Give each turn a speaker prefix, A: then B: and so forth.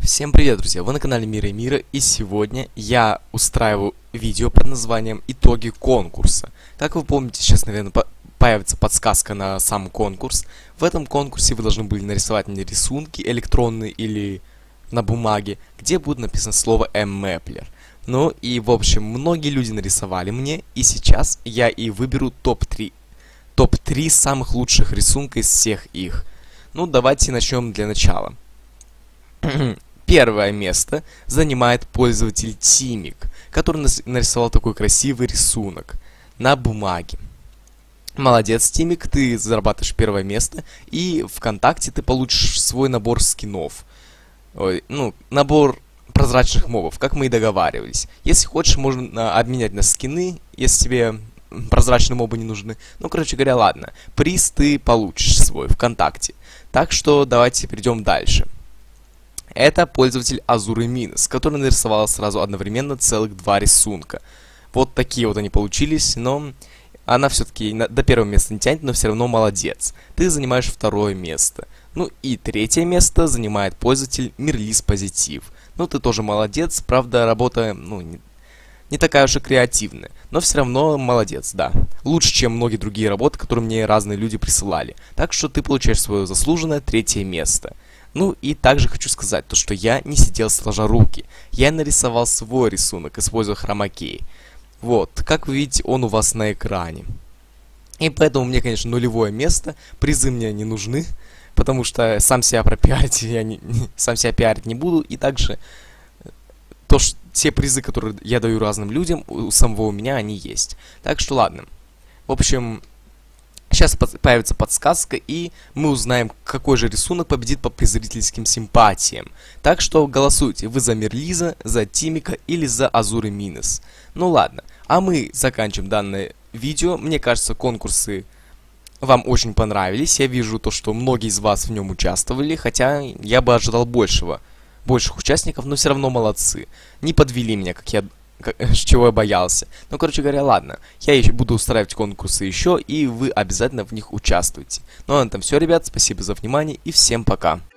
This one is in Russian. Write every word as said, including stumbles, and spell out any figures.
A: Всем привет, друзья! Вы на канале Мира и Мира, и сегодня я устраиваю видео под названием «Итоги конкурса». Как вы помните, сейчас, наверное, по появится подсказка на сам конкурс. В этом конкурсе вы должны были нарисовать мне рисунки электронные или на бумаге, где будет написано слово «Mapler». Ну и, в общем, многие люди нарисовали мне, и сейчас я и выберу топ три. топ три самых лучших рисунка из всех их. Ну, давайте начнем для начала. Первое место занимает пользователь Тимик, который нарисовал такой красивый рисунок на бумаге. Молодец, Тимик, ты зарабатываешь первое место, и ВКонтакте ты получишь свой набор скинов. Ой, ну, набор прозрачных мобов, как мы и договаривались. Если хочешь, можно обменять на скины, если тебе прозрачные мобы не нужны. Ну, короче говоря, ладно. Приз ты получишь свой ВКонтакте. Так что давайте перейдем дальше. Это пользователь Azure Minus, который нарисовал сразу одновременно целых два рисунка. Вот такие вот они получились, но она все-таки до первого места не тянет, но все равно молодец. Ты занимаешь второе место. Ну и третье место занимает пользователь Мирлис Позитив. Ну ты тоже молодец, правда работа, ну, не, не такая уж и креативная, но все равно молодец, да. Лучше, чем многие другие работы, которые мне разные люди присылали. Так что ты получаешь свое заслуженное третье место. Ну и также хочу сказать, то, что я не сидел сложа руки. Я нарисовал свой рисунок, используя хромакей. Вот, как вы видите, он у вас на экране. И поэтому мне, конечно, нулевое место. Призы мне не нужны, потому что сам себя пропиарить я не, сам себя пиарить не буду. И также то, что те призы, которые я даю разным людям, у самого у меня они есть. Так что ладно. В общем, сейчас появится подсказка, и мы узнаем, какой же рисунок победит по зрительским симпатиям. Так что голосуйте, вы за Мирлиза, за Тимика или за Azure Minus. Ну ладно, а мы заканчиваем данное видео. Мне кажется, конкурсы вам очень понравились. Я вижу то, что многие из вас в нем участвовали, хотя я бы ожидал большего, больших участников, но все равно молодцы. Не подвели меня, как я... чего я боялся. Ну, короче говоря, ладно. Я еще буду устраивать конкурсы еще, и вы обязательно в них участвуете. Ну, а на этом все, ребят. Спасибо за внимание, и всем пока.